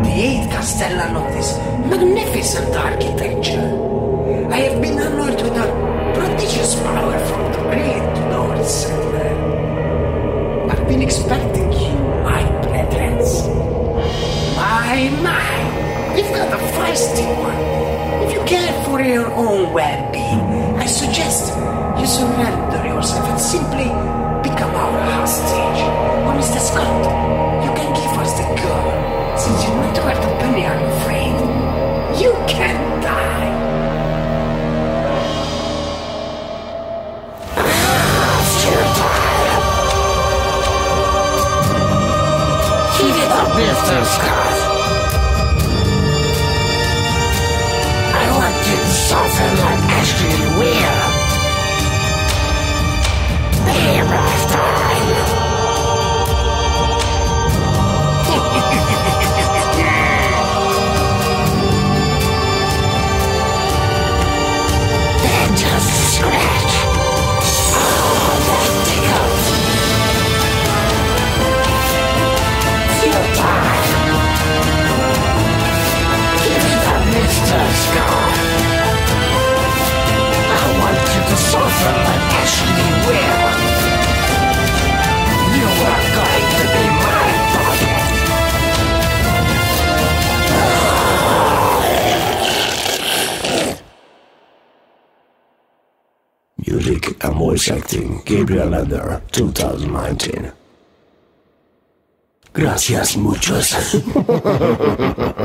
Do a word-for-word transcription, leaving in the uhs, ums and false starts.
the eighth castellan of this magnificent architecture. I have been honored with a prodigious power from the great Lord Sandler. I've been expecting you, my brethren. My, my, you've got a feisty one. If you care for your own well-being, I suggest you surrender yourself and simply become our hostage. Or Mister Scott, you can give us the girl. Since you're not worth a penny, I'm afraid. You can die. Keep it up, Mister Scott. I want you to suffer like Ashley Weir. Time. Then just scratch. Oh, that tickles. Feel time. Give it up, Mister Scott. I want you to suffer like Ashley Weir. You are going to be my puppet. Music and voice acting, Gabriel Lander, twenty nineteen. Gracias muchos.